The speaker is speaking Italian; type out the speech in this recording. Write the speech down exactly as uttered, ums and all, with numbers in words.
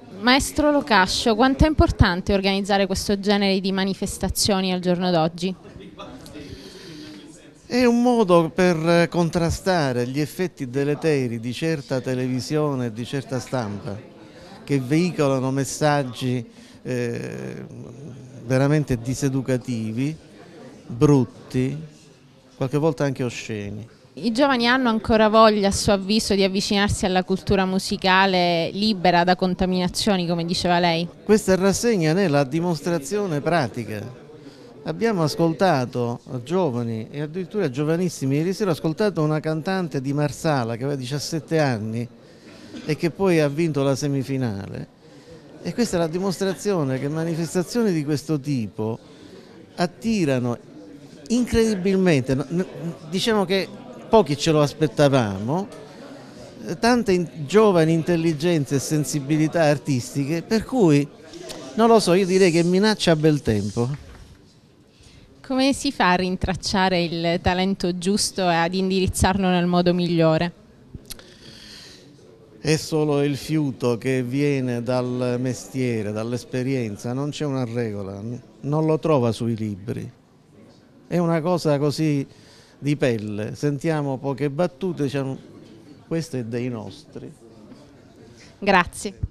Maestro Locascio, quanto è importante organizzare questo genere di manifestazioni al giorno d'oggi? È un modo per contrastare gli effetti deleteri di certa televisione e di certa stampa che veicolano messaggi eh, veramente diseducativi, brutti, qualche volta anche osceni. I giovani hanno ancora voglia, a suo avviso, di avvicinarsi alla cultura musicale libera da contaminazioni, come diceva lei? Questa rassegna ne è la dimostrazione pratica. Abbiamo ascoltato giovani e addirittura giovanissimi, ieri sera ho ascoltato una cantante di Marsala che aveva diciassette anni e che poi ha vinto la semifinale. E questa è la dimostrazione che manifestazioni di questo tipo attirano incredibilmente, diciamo che pochi ce lo aspettavamo, tante giovani intelligenze e sensibilità artistiche, per cui non lo so, io direi che minaccia a bel tempo. Come si fa a rintracciare il talento giusto e ad indirizzarlo nel modo migliore? È solo il fiuto che viene dal mestiere, dall'esperienza, non c'è una regola, non lo trova sui libri. È una cosa così di pelle, sentiamo poche battute, diciamo questo è dei nostri. Grazie.